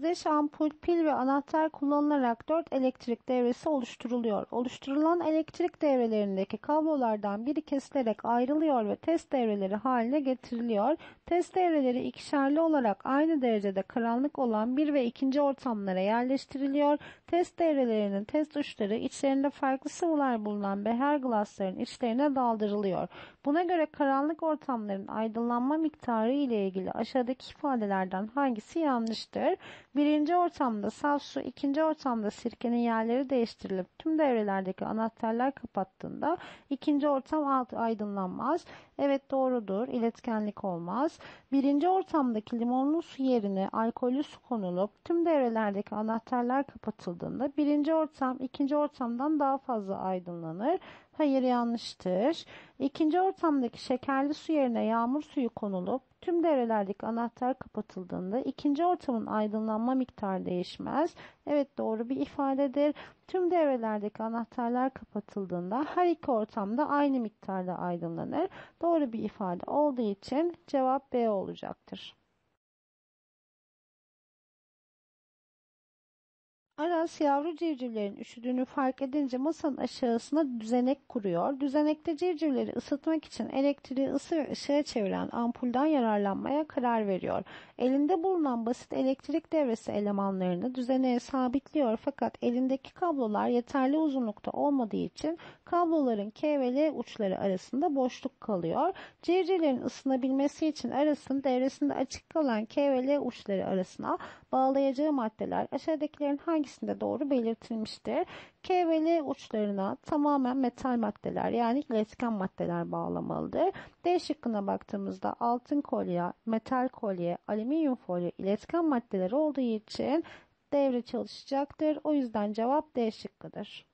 özdeş ampul, pil ve anahtar kullanılarak 4 elektrik devresi oluşturuluyor. Oluşturulan elektrik devrelerindeki kablolardan biri kesilerek ayrılıyor ve test devreleri haline getiriliyor. Test devreleri ikişerli olarak aynı derecede karanlık olan 1 ve 2. ortamlara yerleştiriliyor. Test devrelerinin test uçları içlerinde farklı sıvılar bulunan beher glasların içlerine daldırılıyor. Buna göre karanlık ortamların aydınlanma miktarı ile ilgili aşağıdaki ifadelerden hangisi yanlıştır? Birinci ortamda saf su, ikinci ortamda sirkenin yerleri değiştirilip tüm devrelerdeki anahtarlar kapattığında ikinci ortam aydınlanmaz. Evet, doğrudur. İletkenlik olmaz. Birinci ortamdaki limonlu su yerine alkollü su konulup tüm devrelerdeki anahtarlar kapatıldığında birinci ortam ikinci ortamdan daha fazla aydınlanır. Hayır, yanlıştır. İkinci ortamdaki şekerli su yerine yağmur suyu konulup tüm devrelerdeki anahtar kapatıldığında ikinci ortamın aydınlanma miktarı değişmez. Evet, doğru bir ifadedir. Tüm devrelerdeki anahtarlar kapatıldığında her iki ortamda aynı miktarda aydınlanır. Doğru bir ifade olduğu için cevap B olacaktır. Aras yavru civcivlerin üşüdüğünü fark edince masanın aşağısına düzenek kuruyor. Düzenekte civcivleri ısıtmak için elektriği ısı ve ışığa çeviren ampulden yararlanmaya karar veriyor. Elinde bulunan basit elektrik devresi elemanlarını düzeneğe sabitliyor fakat elindeki kablolar yeterli uzunlukta olmadığı için kabloların K ve L uçları arasında boşluk kalıyor. Civcivlerin ısınabilmesi için Aras'ın devresinde açık kalan K ve L uçları arasına bağlayacağı maddeler aşağıdakilerin hangisinde doğru belirtilmiştir? K ve L uçlarına tamamen metal maddeler yani iletken maddeler bağlamalıdır. D şıkkına baktığımızda altın kolye, metal kolye, alüminyum folyo iletken maddeler olduğu için devre çalışacaktır. O yüzden cevap D şıkkıdır.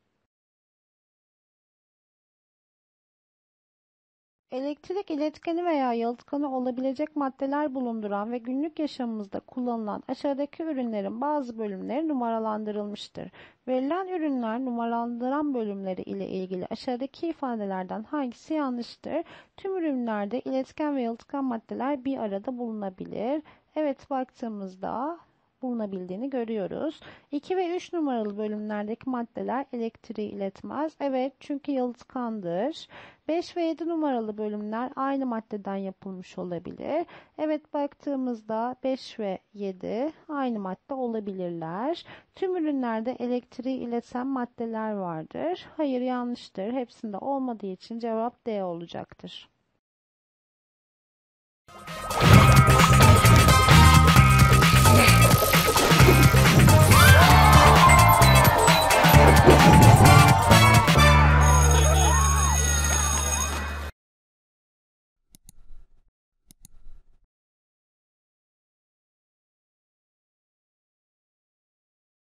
Elektrik iletkeni veya yalıtkanı olabilecek maddeler bulunduran ve günlük yaşamımızda kullanılan aşağıdaki ürünlerin bazı bölümleri numaralandırılmıştır. Verilen ürünler numaralandıran bölümleri ile ilgili aşağıdaki ifadelerden hangisi yanlıştır? Tüm ürünlerde iletken ve yalıtkan maddeler bir arada bulunabilir. Evet, baktığımızda bulunabildiğini görüyoruz. 2 ve 3 numaralı bölümlerdeki maddeler elektriği iletmez. Evet, çünkü yalıtkandır. 5 ve 7 numaralı bölümler aynı maddeden yapılmış olabilir. Evet, baktığımızda 5 ve 7 aynı madde olabilirler. Tüm ürünlerde elektriği ileten maddeler vardır. Hayır, yanlıştır. Hepsinde olmadığı için cevap D olacaktır.